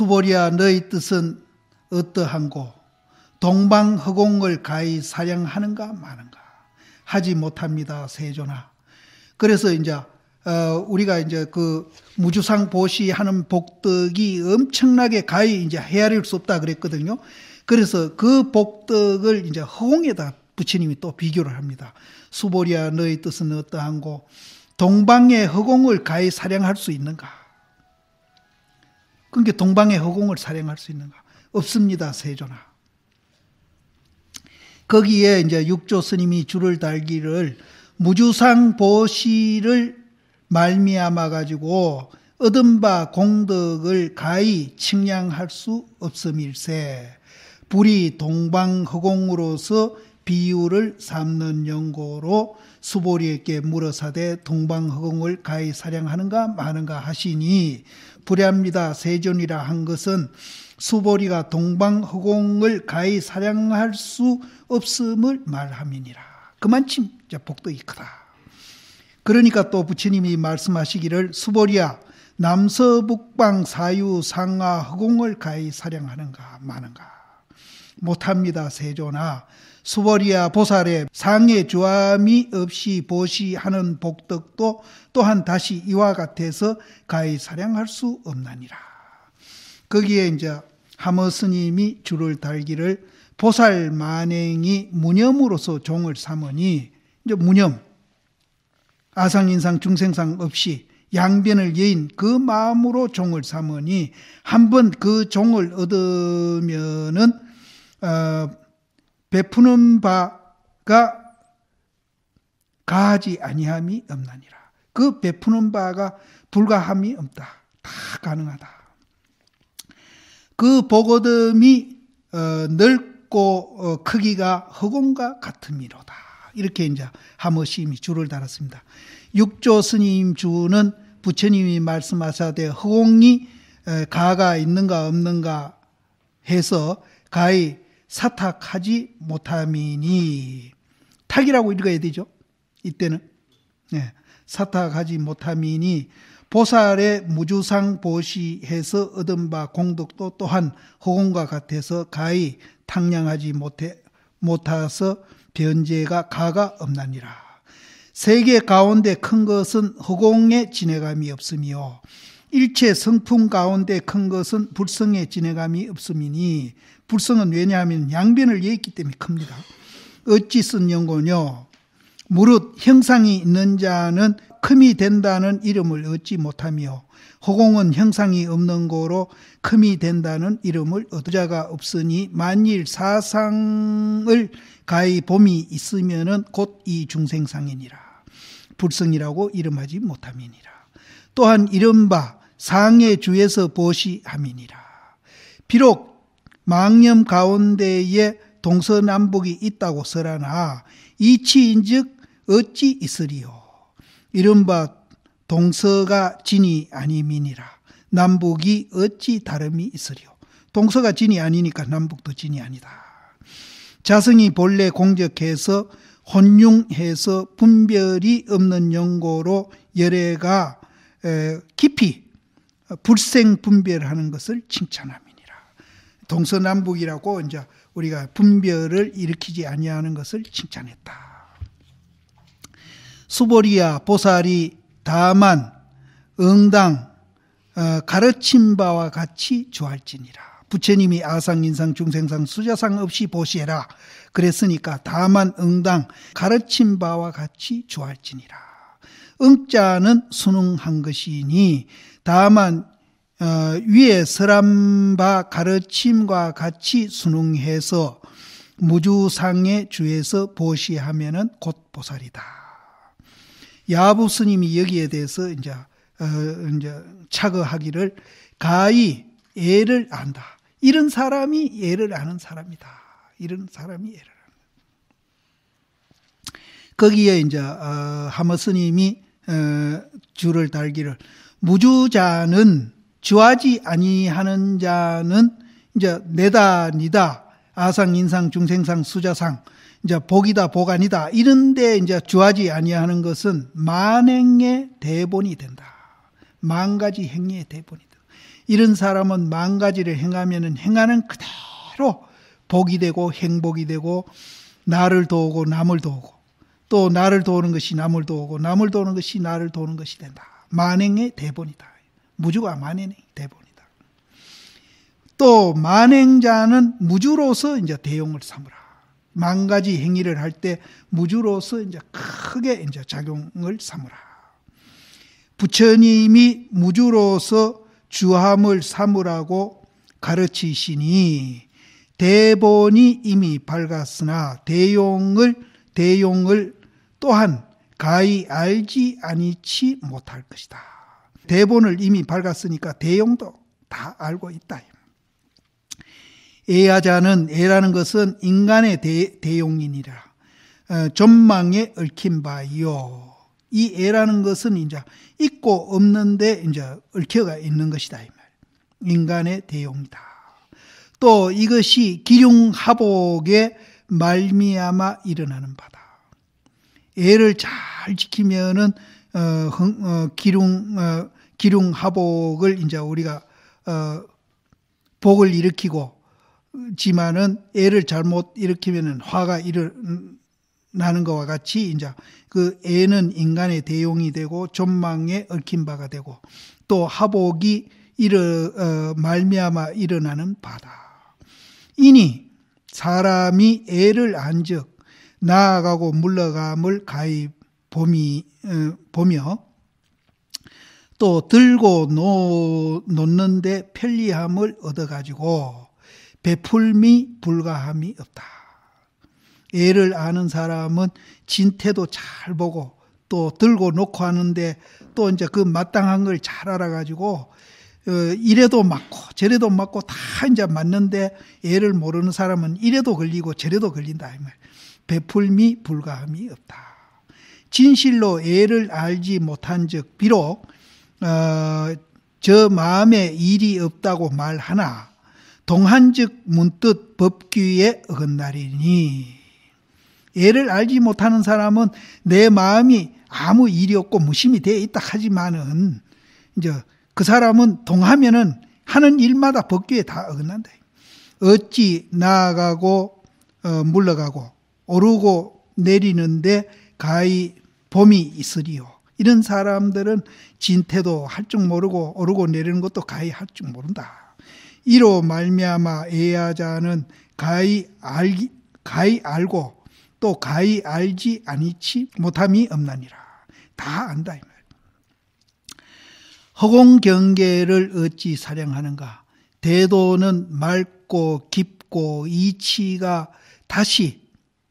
수보리야 너희 뜻은 어떠한고 동방허공을 가히 사령하는가 마는가 하지 못합니다 세존아. 그래서 이제 우리가 이제 그 무주상 보시하는 복덕이 엄청나게 가히 이제 헤아릴 수 없다 그랬거든요. 그래서 그 복덕을 이제 허공에다 부처님이 또 비교를 합니다. 수보리야 너희 뜻은 어떠한고 동방의 허공을 가히 사령할 수 있는가? 그러니까 동방의 허공을 사령할 수 있는가? 없습니다 세존아. 거기에 이제 육조 스님이 줄을 달기를 무주상 보시를 말미암아 가지고 얻은 바 공덕을 가히 측량할 수 없음일세. 불이 동방허공으로서 비유를 삼는 연고로 수보리에게 물어사대 동방허공을 가히 사령하는가 마는가 하시니 불야합니다 세존이라 한 것은 수보리가 동방허공을 가히 사령할 수 없음을 말함이니라. 그만큼 복덕이 크다. 그러니까 또 부처님이 말씀하시기를 수보리야 남서북방 사유 상하 허공을 가히 사령하는가 마는가. 못합니다 세존아. 수보리야 보살의 상해 주함이 없이 보시하는 복덕도 또한 다시 이와 같아서 가히 사령할 수 없나니라. 거기에 이제 하머 스님이 줄을 달기를 보살 만행이 무념으로서 종을 삼으니 이제 무념 아상인상 중생상 없이 양변을 여인 그 마음으로 종을 삼으니 한번 그 종을 얻으면은 베푸는 바가 가하지 아니함이 없나니라. 그 베푸는 바가 불가함이 없다. 다 가능하다. 그 복어듬이 넓고 크기가 허공과 같음이로다. 이렇게 이제 하머심이 줄을 달았습니다. 육조 스님 주는 부처님이 말씀하사되 허공이 가가 있는가 없는가 해서 가히 사탁하지 못함이니 탁이라고 읽어야 되죠. 이때는 사탁하지 못함이니 보살의 무주상 보시해서 얻은 바 공덕도 또한 허공과 같아서 가히 탕량하지 못해서 변제가 가가 없나니라. 세계 가운데 큰 것은 허공에 지내감이 없으며 일체 성품 가운데 큰 것은 불성에 지내감이 없음이니 불성은 왜냐하면 양변을 예했기 때문에 큽니다. 어찌 쓴 연고뇨. 무릇 형상이 있는 자는 큼이 된다는 이름을 얻지 못하며 허공은 형상이 없는 고로 큼이 된다는 이름을 얻을 자가 없으니 만일 사상을 가히 봄이 있으면은 곧 이 중생상이니라. 불성이라고 이름하지 못함이니라. 또한 이른바 상의 주에서 보시함이니라. 비록 망념 가운데에 동서남북이 있다고 설하나 이치인즉 어찌 있으리요. 이른바 동서가 진이 아님이니라. 남북이 어찌 다름이 있으리요. 동서가 진이 아니니까 남북도 진이 아니다. 자성이 본래 공적해서 혼용해서 분별이 없는 연고로 열애가 깊이 불생 분별하는 것을 칭찬함이니라. 동서남북이라고 이제 우리가 분별을 일으키지 아니하는 것을 칭찬했다. 수보리야 보살이 다만 응당 가르친 바와 같이 주할지니라. 부처님이 아상인상 중생상 수자상 없이 보시해라 그랬으니까 다만 응당 가르친 바와 같이 주할지니라. 응자는 순응한 것이니 다만 위에 설한 바 가르침과 같이 순응해서 무주상의 주에서 보시하면은 곧 보살이다. 야부 스님이 여기에 대해서 이제 차거하기를 가히 예를 안다. 이런 사람이 예를 아는 사람이다. 이런 사람이 예를 아는. 거기에 이제 하머 스님이 줄을 달기를 무주자는 주하지 아니하는 자는 이제 내다 니다 아상 인상 중생상 수자상 이제 복이다 복아니다 이런데 이제 주하지 아니하는 것은 만행의 대본이 된다. 만 가지 행위의 대본이 된다. 이런 사람은 만 가지를 행하면은 행하는 그대로 복이 되고 행복이 되고 나를 도우고 남을 도우고 또 나를 도우는 것이 남을 도우고 남을 도우는 것이 나를 도우는 것이 된다. 만행의 대본이다. 무주가 만행의 대본이다. 또 만행자는 무주로서 이제 대용을 삼으라. 만 가지 행위를 할 때 무주로서 이제 크게 이제 작용을 삼으라. 부처님이 무주로서 주함을 삼으라고 가르치시니 대본이 이미 밝았으나 대용을 또한 가히 알지 아니치 못할 것이다. 대본을 이미 밝았으니까 대용도 다 알고 있다. 애야자는 애라는 것은 인간의 대용이니라. 전망에 얽힌 바이요. 이 애라는 것은 이제 있고 없는데 이제 얽혀가 있는 것이다. 이 말. 인간의 대용이다. 또 이것이 기륭하복에 말미암아 일어나는 바다. 애를 잘 지키면은 기륭하복을 이제 우리가 복을 일으키고 지만은 애를 잘못 일으키면은 화가 일어나는 것과 같이 이제 그 애는 인간의 대용이 되고 존망에 얽힌 바가 되고 또 하복이 말미암아 일어나는 바다. 이니 사람이 애를 안즉 나아가고 물러감을 가히 보며 또 들고 놓는데 편리함을 얻어가지고 베풀미 불가함이 없다. 애를 아는 사람은 진태도 잘 보고 또 들고 놓고 하는데 또 이제 그 마땅한 걸 잘 알아가지고 이래도 맞고 저래도 맞고 다 이제 맞는데 애를 모르는 사람은 이래도 걸리고 저래도 걸린다. 이 말. 베풀미 불가함이 없다. 진실로 애를 알지 못한즉 비록 저 마음에 일이 없다고 말하나 동한즉 문득 법규에 어긋나리니 애를 알지 못하는 사람은 내 마음이 아무 일이 없고 무심히 되어 있다 하지만은 이제 그 사람은 동하면은 하는 일마다 법규에 다 어긋난다. 어찌 나아가고 물러가고 오르고 내리는데 가히 봄이 있으리요. 이런 사람들은 진태도 할 줄 모르고 오르고 내리는 것도 가히 할 줄 모른다. 이로 말미암아 애야자는 가히 알고 또 가히 알지 아니치 못함이 없나니라. 다 안다 이 말. 허공경계를 어찌 사령하는가. 대도는 맑고 깊고 이치가 다시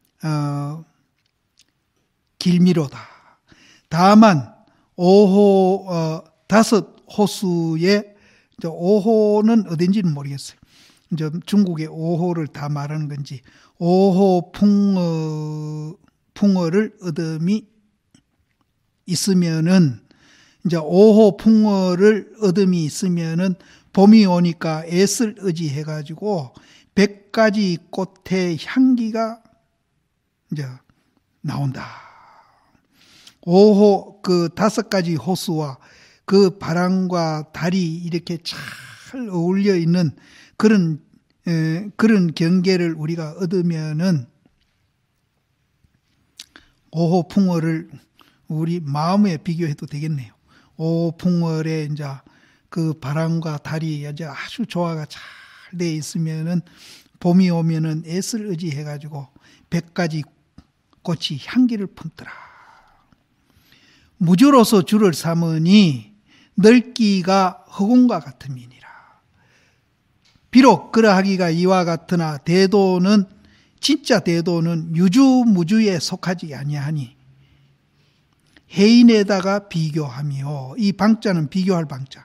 길미로다. 다만 다섯 호수에 오호는 어딘지는 모르겠어요. 이제 중국의 오호를 다 말하는 건지 오호 풍어를 얻음이 있으면은 이제 오호 풍어를 얻음이 있으면은 봄이 오니까 애를 의지해 가지고 100가지 꽃의 향기가 이제 나온다. 오호 그 5가지 호수와 그 바람과 달이 이렇게 잘 어울려 있는 그런 경계를 우리가 얻으면은 오호 풍어를 우리 마음에 비교해도 되겠네요. 오호 풍어에 이제 그 바람과 달이 이제 아주 조화가 잘 돼 있으면은 봄이 오면은 애를 의지해 가지고 100가지 꽃이 향기를 품더라. 무주로서 주를 삼으니 넓기가 허공과 같음이니라. 비록 그러하기가 이와 같으나 대도는 진짜 대도는 유주무주에 속하지 아니하니 해인에다가 비교하며 이 방자는 비교할 방자.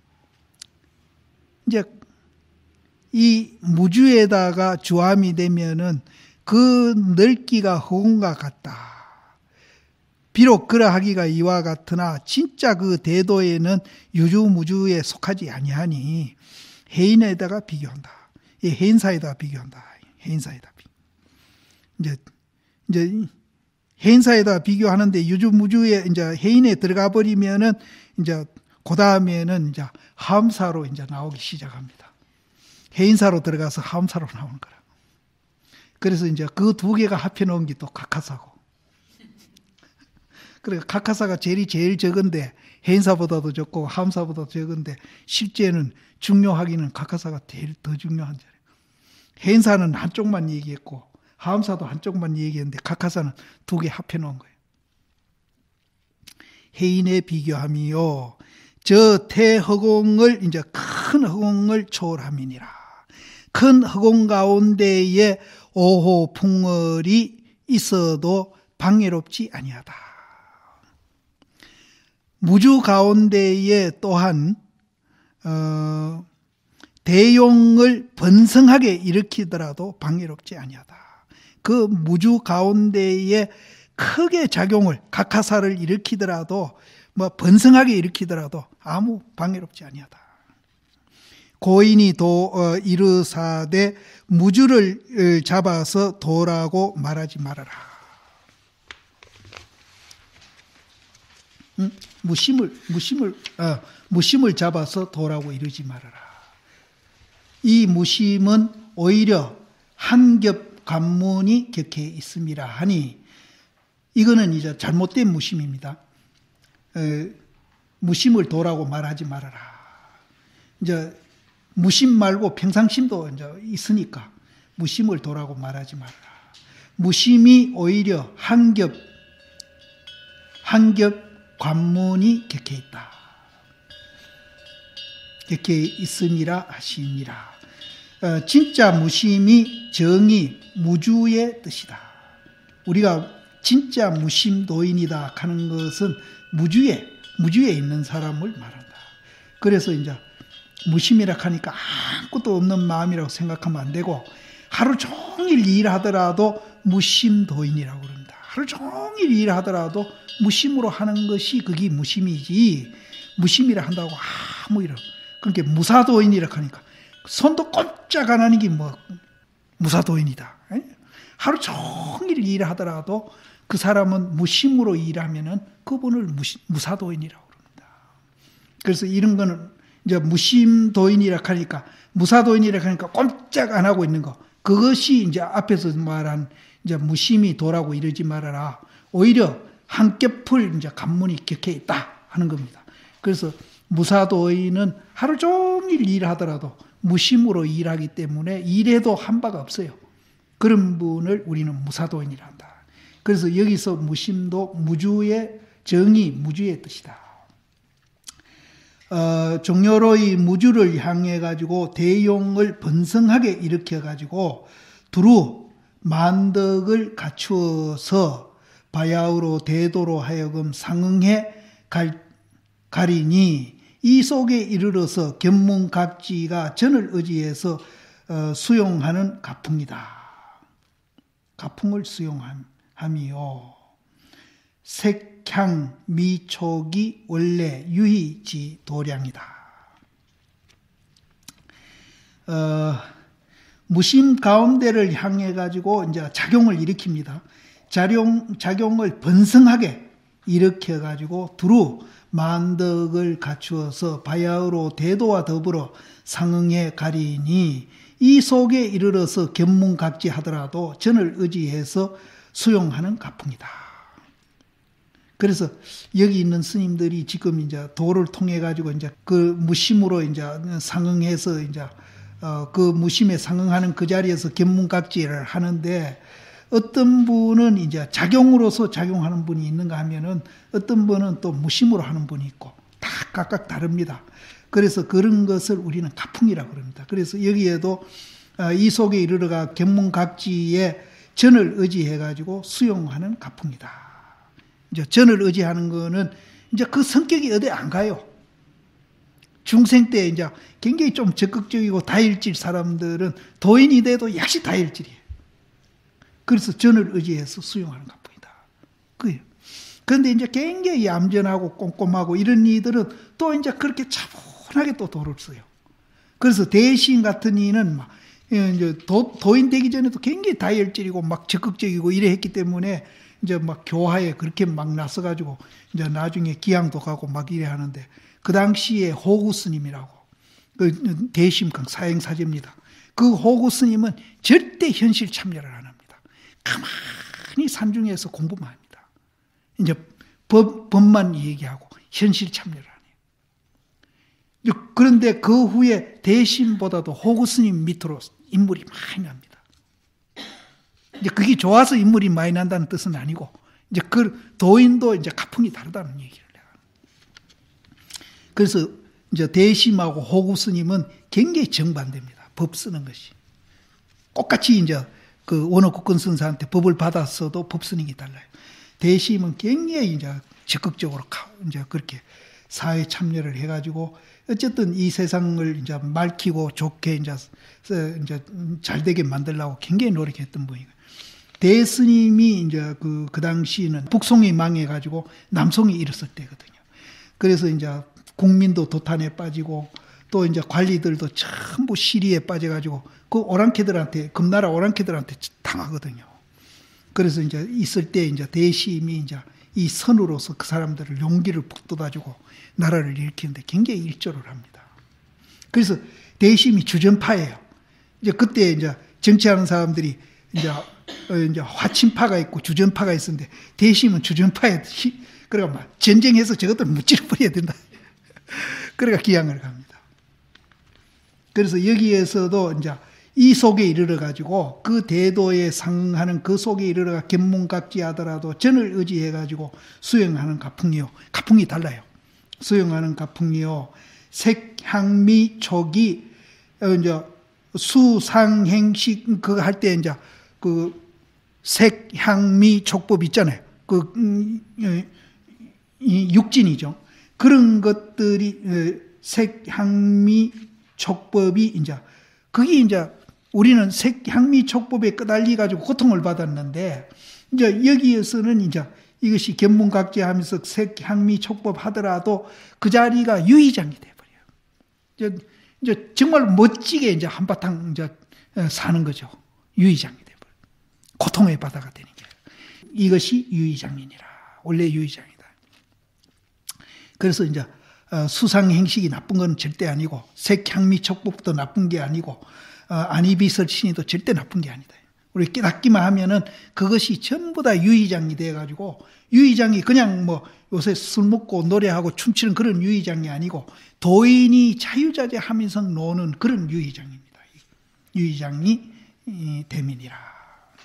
이제 이 무주에다가 주함이 되면은 그 넓기가 허공과 같다. 비록 그러하기가 이와 같으나 진짜 그 대도에는 유주무주에 속하지 아니하니 해인에다가 비교한다. 이 해인사에다가 비교한다. 해인사에다 이제 해인사에다가 비교하는데 유주무주에 이제 해인에 들어가 버리면은 이제 그 다음에는 이제 하음사로 이제 나오기 시작합니다. 해인사로 들어가서 하음사로 나오는 거라. 그래서 이제 그 두 개가 합해 놓은 게 또 각하사고. 그러니까 각하사가 제일 적은데 해인사보다도 적고 하음사보다도 적은데 실제는 중요하기는 각하사가 제일 더 중요한 자리예요. 해인사는 한쪽만 얘기했고 하음사도 한쪽만 얘기했는데 각하사는 두 개 합해 놓은 거예요. 해인에 비교함이요. 저 태허공을 이제 큰 허공을 초월함이니라. 큰 허공 가운데에 오호 풍월이 있어도 방해롭지 아니하다. 무주 가운데에 또한 대용을 번성하게 일으키더라도 방해롭지 아니하다. 그 무주 가운데에 크게 작용을 각하사를 일으키더라도 뭐 번성하게 일으키더라도 아무 방해롭지 아니하다. 고인이 이르사되 무주를 잡아서 도라고 말하지 말아라. 무심을 잡아서 도라고 이르지 말아라. 이 무심은 오히려 한겹 관문이 격해 있음이라 하니 이거는 이제 잘못된 무심입니다. 무심을 도라고 말하지 말아라. 이제 무심 말고 평상심도 이제 있으니까 무심을 도라고 말하지 말아라. 무심이 오히려 한겹 관문이 격해 있다. 격해 있음이라 하시니라. 진짜 무심이 정의 무주의 뜻이다. 우리가 진짜 무심도인이다 하는 것은 무주에 있는 사람을 말한다. 그래서 이제 무심이라 하니까 아무것도 없는 마음이라고 생각하면 안 되고 하루 종일 일하더라도 무심도인이라고 그럽니다. 하루 종일 일하더라도 무심으로 하는 것이 그게 무심이지 무심이라 한다고 아무 일 그러니까 무사도인이라 하니까 손도 꼼짝 안 하는 게 뭐 무사도인이다. 하루 종일 일하더라도 그 사람은 무심으로 일하면은 그분을 무사도인이라고 그럽니다. 그래서 이런 거는 이제 무심도인이라 하니까 무사도인이라 하니까 꼼짝 안 하고 있는 거 그것이 이제 앞에서 말한 이제 무심이 도라고 이러지 말아라. 오히려 한겹을 이제 관문이 격해 있다 하는 겁니다. 그래서 무사도인은 하루 종일 일하더라도 무심으로 일하기 때문에 일해도 한 바가 없어요. 그런 분을 우리는 무사도인이라 한다. 그래서 여기서 무심도 무주의 정의, 무주의 뜻이다. 종료로의 무주를 향해 가지고 대용을 번성하게 일으켜 가지고 두루 만덕을 갖추어서 바야흐로 대도로 하여금 상응해 가리니 이 속에 이르러서 견문각지가 전을 의지해서 수용하는 가풍이다. 가풍을 수용함이요. 색향 미촉이 원래 유희지 도량이다. 무심 가운데를 향해 가지고 이제 작용을 일으킵니다. 작용을 번성하게 일으켜 가지고 두루 만덕을 갖추어서 바야흐로 대도와 더불어 상응해 가리니 이 속에 이르러서 견문각지 하더라도 전을 의지해서 수용하는 가풍이다. 그래서 여기 있는 스님들이 지금 이제 도를 통해 가지고 이제 그 무심으로 이제 상응해서 이제 그 무심에 상응하는 그 자리에서 견문각지를 하는데 어떤 분은 이제 작용으로서 작용하는 분이 있는가 하면은 어떤 분은 또 무심으로 하는 분이 있고 다 각각 다릅니다. 그래서 그런 것을 우리는 가풍이라고 그럽니다. 그래서 여기에도 이 속에 이르러가 견문각지에 전을 의지해 가지고 수용하는 가풍이다. 이제 전을 의지하는 거는 이제 그 성격이 어디 안 가요. 중생 때 이제 굉장히 좀 적극적이고 다일질 사람들은 도인이 돼도 역시 다일질이에요. 그래서 전을 의지해서 수용하는 가풍이다. 그래요. 그런데 이제 굉장히 얌전하고 꼼꼼하고 이런 이들은 또 이제 그렇게 차분하게 또 도를 써요. 그래서 대신 같은 이는 막 이제 도인 되기 전에도 굉장히 다혈질이고 막 적극적이고 이래 했기 때문에 이제 막 교화에 그렇게 막 나서가지고 이제 나중에 기양도 가고 막 이래 하는데 그 당시에 호구 스님이라고 그 대심강 사행사제입니다. 그 호구 스님은 절대 현실 참여를 안 합니다. 가만히 산중에서 공부만 합니다. 이제 법만 얘기하고 현실 참여를 안 해요. 그런데 그 후에 대심보다도 호구 스님 밑으로 인물이 많이 납니다. 이제 그게 좋아서 인물이 많이 난다는 뜻은 아니고, 이제 그 도인도 이제 가풍이 다르다는 얘기를 해요. 그래서 이제 대심하고 호구 스님은 굉장히 정반대입니다. 법 쓰는 것이. 똑같이 이제 그 원어국권 선사한테 법을 받았어도 법 쓰는 게 달라요. 대심은 굉장히 이제 적극적으로 이제 그렇게 사회 참여를 해가지고 어쨌든 이 세상을 이제 맑히고 좋게 이제 잘 되게 만들려고 굉장히 노력했던 분이에요. 대스님이 이제 그 당시는 북송이 망해가지고 남송이 일었을 때거든요. 그래서 이제 국민도 도탄에 빠지고 또 이제 관리들도 전부 시리에 빠져가지고 그 오랑캐들한테, 금나라 오랑캐들한테 당하거든요. 그래서 이제 있을 때 이제 대심이 이제 이 선으로서 그 사람들을 용기를 북돋아주고 나라를 일으키는데 굉장히 일조를 합니다. 그래서 대심이 주전파예요. 이제 그때 이제 정치하는 사람들이 이제 화친파가 있고 주전파가 있었는데 대심은 주전파에 그러니까 막 전쟁해서 저것들 무찌르 버려야 된다. 그러니까 기양을 갑니다. 그래서 여기에서도 이제 이 속에 이르러 가지고 그 대도에 상하는 그 속에 이르러가 견문각지하더라도 전을 의지해 가지고 수행하는 가풍이요. 가풍이 달라요. 수행하는 가풍이요. 색향미 촉이 이제 수상행식 그거 할 때 이제 그 색향미 촉법 있잖아요. 그 이 육진이죠. 그런 것들이 색향미 촉법이 이제 그게 이제 우리는 색향미 촉법에 끄달리 가지고 고통을 받았는데 이제 여기에서는 이제 이것이 견문각지하면서 색향미 촉법 하더라도 그 자리가 유의장이 돼버려요. 이제 정말 멋지게 이제 한바탕 이제 사는 거죠. 유의장이 돼버려. 고통의 바다가 되는 게 이것이 유의장이니라. 원래 유의장이다. 그래서 이제 수상행식이 나쁜 건 절대 아니고 색향미 촉법도 나쁜 게 아니고 안이비설신이도 절대 나쁜 게 아니다. 우리 깨닫기만 하면은 그것이 전부 다 유의장이 돼가지고 유의장이 그냥 뭐 요새 술 먹고 노래하고 춤추는 그런 유의장이 아니고 도인이 자유자재하면서 노는 그런 유의장입니다. 유의장이 대민이라.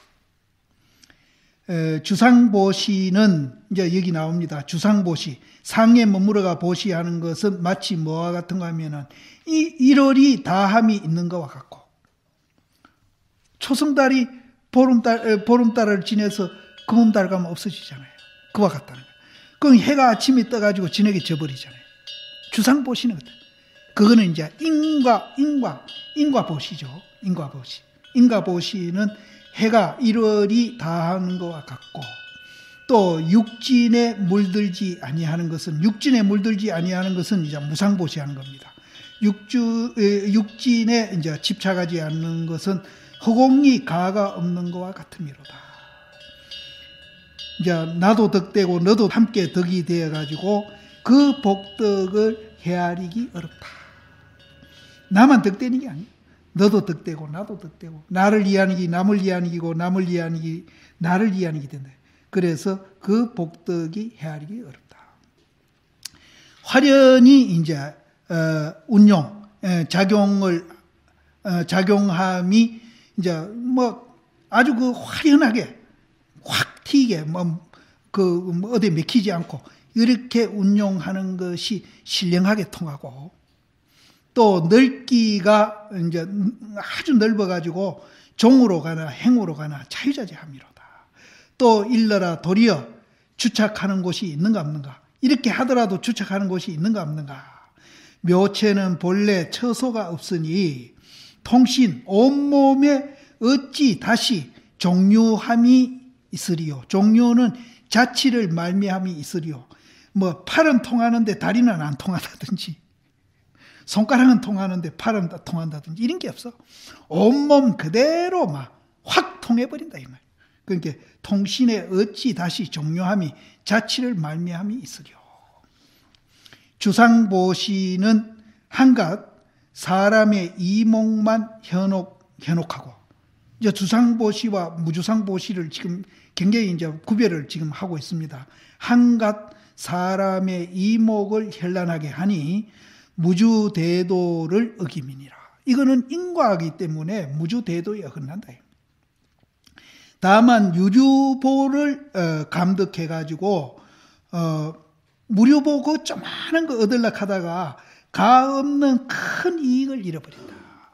주상보시는 이제 여기 나옵니다. 주상보시. 상에 머무러가 보시하는 것은 마치 뭐와 같은가 하면은 이 1월이 다함이 있는 것과 같고 초승달이 보름달을 지내서 금음달 가면 없어지잖아요. 그와 같다는 거예요. 그럼 해가 아침에 떠가지고 저녁에 져버리잖아요. 주상보시는 거다. 그거는 이제 인과보시죠. 인과보시. 인과보시는 해가 1월이 다하는 것과 같고 또 육진에 물들지 아니하는 것은 이제 무상보시하는 겁니다. 육진에 이제 집착하지 않는 것은 허공이 가가 없는 것과 같음이로다. 이제 나도 덕되고 너도 함께 덕이 되어 가지고 그 복덕을 헤아리기 어렵다. 나만 덕되는 게 아니야. 너도 덕되고 나도 덕되고 나를 이해하기 남을 이해하기고 남을 이해하기 나를 이해하기 된다. 그래서 그 복덕이 헤아리기 어렵다. 화련히 이제 운용 작용함이 이제 뭐 아주 그 화련하게 확 튀게 어디 맥히지 않고 이렇게 운용하는 것이 신령하게 통하고 또 넓기가 이제 아주 넓어가지고 종으로 가나 행으로 가나 자유자재함이로다. 또 일러라 도리어 주착하는 곳이 있는가 없는가. 이렇게 하더라도 주착하는 곳이 있는가 없는가. 묘체는 본래 처소가 없으니 통신 온몸에 어찌 다시 종류함이 있으리요. 종류는 자치를 말미함이 있으리요. 뭐 팔은 통하는데 다리는 안 통하다든지 손가락은 통하는데 팔은 통한다든지 이런 게 없어. 온몸 그대로 막 확 통해버린다 이 말. 그러니까 통신에 어찌 다시 종료함이 자치를 말미함이 있으리요. 주상보시는 한갓 사람의 이목만 현혹하고, 이제 주상보시와 무주상보시를 지금 굉장히 이제 구별을 지금 하고 있습니다. 한갓 사람의 이목을 현란하게 하니 무주대도를 어김이니라. 이거는 인과이기 때문에 무주대도에 어긋난다. 다만 유주보를 감득해가지고 무료보 그 조그마한 거 얻으려고 하다가 가 없는 큰 이익을 잃어버린다.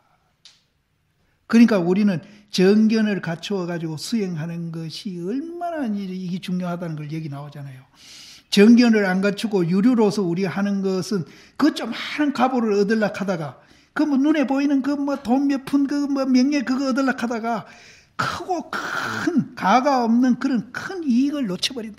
그러니까 우리는 정견을 갖추어가지고 수행하는 것이 얼마나 이게 중요하다는 걸 얘기 나오잖아요. 정견을 안 갖추고 유료로서 우리가 하는 것은 그 조그마한 가보를 얻으려고 하다가 그 뭐 눈에 보이는 그 뭐 돈 몇 푼 그 뭐 명예 그거 얻으려고 하다가 크고 큰 가가 없는 그런 큰 이익을 놓쳐버린다.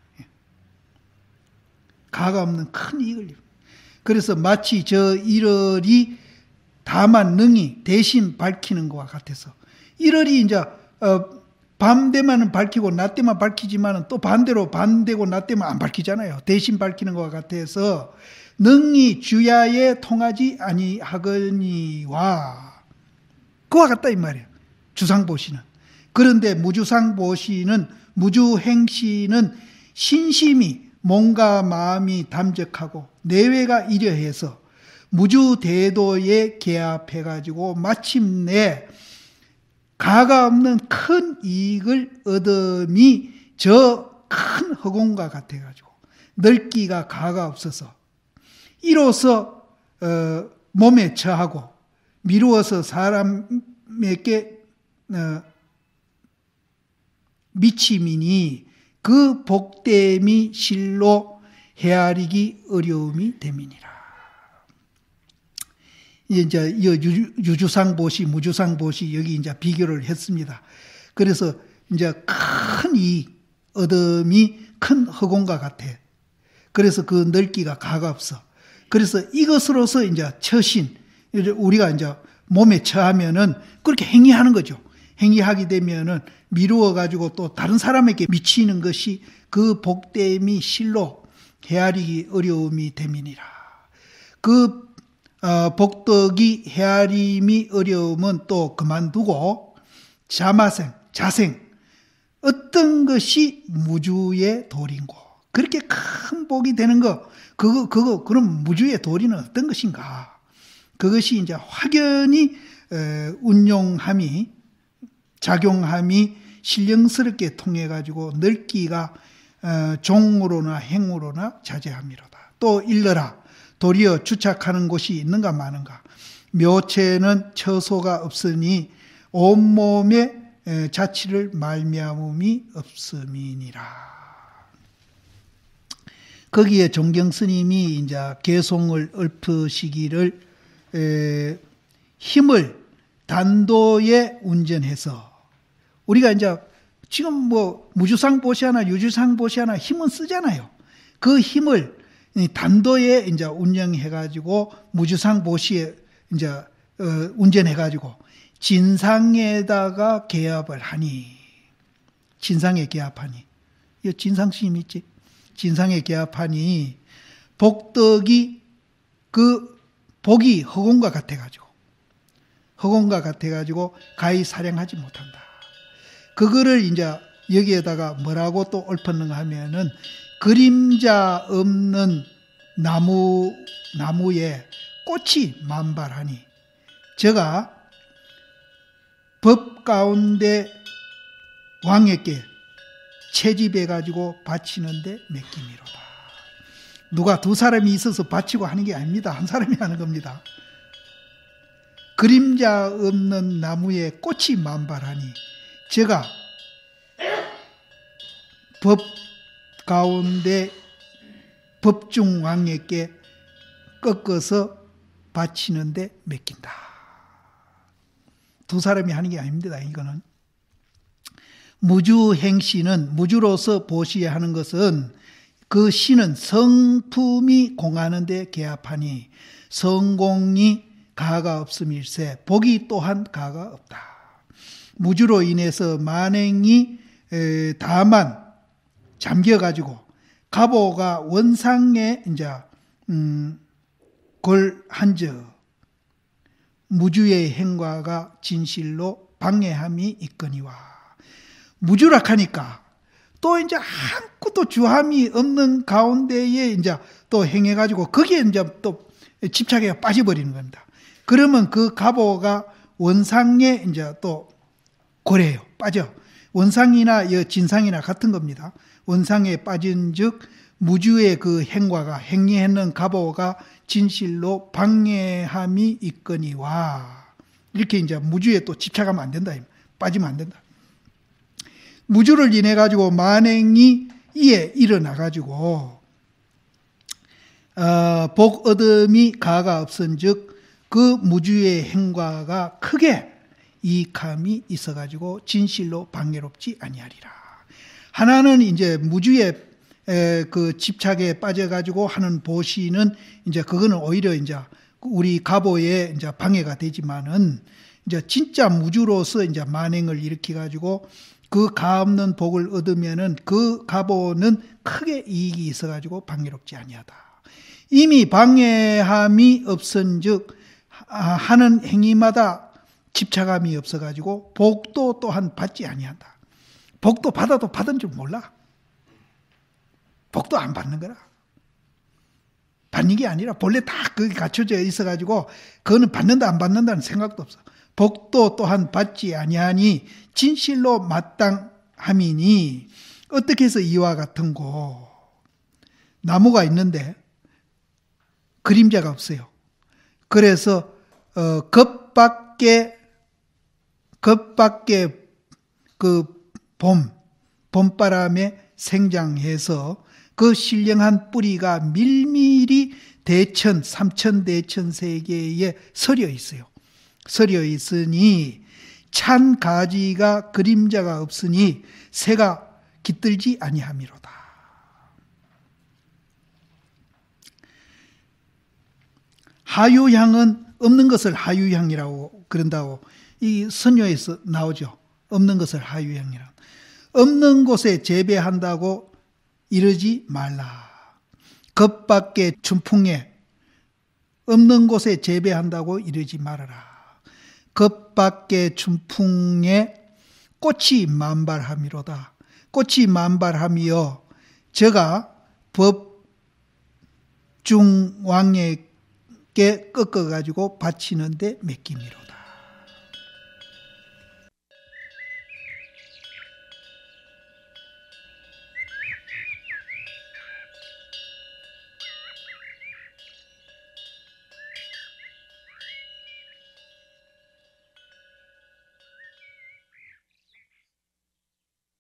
가가 없는 큰 이익을. 그래서 마치 저 일월이 다만 능히 대신 밝히는 것과 같아서, 일월이 이제 밤 되면은 밝히고 낮 때만 밝히지만은 또 반대로 밤 되고 낮 되면 안 밝히잖아요. 대신 밝히는 것과 같아서 능히 주야에 통하지 아니하거니와 그와 같다 이 말이에요. 주상보시는. 그런데 무주상보시는, 무주행시는 신심이 몸과 마음이 담적하고 내외가 이려해서 무주대도에 개합해가지고 마침내 가가 없는 큰 이익을 얻음이 저 큰 허공과 같아가지고 넓기가 가가 없어서 이로써 몸에 처하고 미루어서 사람에게 미침이니 그 복됨이 실로 헤아리기 어려움이 됨이니라. 이제 유주상보시, 무주상보시 여기 이제 비교를 했습니다. 그래서 이제 큰 이익 얻음이 큰 허공과 같아. 그래서 그 넓기가 가가 없어. 그래서 이것으로서 이제 처신, 우리가 이제 몸에 처하면은 그렇게 행위하는 거죠. 행위하게 되면은 미루어가지고 또 다른 사람에게 미치는 것이 그 복됨이 실로 헤아리기 어려움이 됨이니라. 그 복덕이 헤아림이 어려움은 또 그만두고 자생 어떤 것이 무주의 도리인고, 그렇게 큰 복이 되는 거 그럼 무주의 도리는 어떤 것인가? 그것이 이제 확연히 운용함이 작용함이 신령스럽게 통해 가지고 넓기가 종으로나 행으로나 자제함이로다. 또 일러라. 도리어 주착하는 곳이 있는가 마는가. 묘체는 처소가 없으니 온몸에 자치를 말미암음이 없음이니라. 거기에 종경스님이 이제 개송을 읊으시기를 힘을 단도에 운전해서, 우리가 이제 지금 뭐 무주상보시하나 유주상보시하나 힘은 쓰잖아요. 그 힘을 단도에 이제 운영해가지고 무주상보시에 이제 운전해가지고 진상에다가 개합을 하니, 진상에 개합하니, 이 진상심 있지? 진상에 개합하니 복덕이 그 복이 허공과 같아가지고 가히 사량하지 못한다. 그거를 이제 여기에다가 뭐라고 또 읊었는가 하면은 그림자 없는 나무에 꽃이 만발하니 저가 법 가운데 왕에게 채집해가지고 바치는데 맡김이로다. 누가 두 사람이 있어서 바치고 하는 게 아닙니다. 한 사람이 하는 겁니다. 그림자 없는 나무에 꽃이 만발하니 제가 법 가운데 법중왕에게 꺾어서 바치는데 맡긴다. 두 사람이 하는 게 아닙니다. 이거는 무주행시는 무주로서 보시에 하는 것은 그 시는 성품이 공하는 데 개합하니 성공이 가가 없음일세 복이 또한 가가 없다. 무주로 인해서 만행이 다만 잠겨가지고 가보가 원상에 이제 골한저 무주의 행과가 진실로 방해함이 있거니와. 무주락하니까 또 이제 아무것도 주함이 없는 가운데에 이제 또 행해가지고 거기에 이제 또 집착에 빠져버리는 겁니다. 그러면 그 갑오가 원상에 이제 또 고래요. 빠져. 원상이나 진상이나 같은 겁니다. 원상에 빠진 즉 무주의 그 행과가 행리했는 갑오가 진실로 방해함이 있거니와. 이렇게 이제 무주에 또 집착하면 안 된다. 빠지면 안 된다. 무주를 인해 가지고 만행이 이에 일어나 가지고 복 얻음이 가가 없은즉 그 무주의 행과가 크게 이익함이 있어 가지고 진실로 방해롭지 아니하리라. 하나는 이제 무주의 그 집착에 빠져 가지고 하는 보시는 이제 그거는 오히려 이제 우리 갑오에 이제 방해가 되지만은 이제 진짜 무주로서 이제 만행을 일으켜 가지고 그 가 없는 복을 얻으면은 그 갑오는 크게 이익이 있어 가지고 방해롭지 아니하다. 이미 방해함이 없은즉 하는 행위마다 집착함이 없어 가지고 복도 또한 받지 아니한다. 복도 받아도 받은 줄 몰라. 복도 안 받는 거라. 받는 게 아니라 본래 다 거기 갖춰져 있어 가지고 그거는 받는다 안 받는다는 생각도 없어. 복도 또한 받지 아니하니 진실로 마땅함이니. 어떻게 해서 이와 같은고. 나무가 있는데 그림자가 없어요. 그래서 겉밖에 그 봄바람에 생장해서 그 신령한 뿌리가 밀밀히 삼천 대천 서려 있어요. 서려 있으니 찬 가지가 그림자가 없으니 새가 깃들지 아니함이로다. 하유향은 없는 것을 하유향이라고 그런다고 이 선녀에서 나오죠. 없는 것을 하유향이라. 없는 곳에 재배한다고 이러지 말라. 겉밖에 춘풍에 없는 곳에 재배한다고 이러지 말아라. 겉밖에 춘풍에 꽃이 만발함이로다. 꽃이 만발함이여 저가 법중왕에게 꺾어가지고 바치는데 맡김이로다.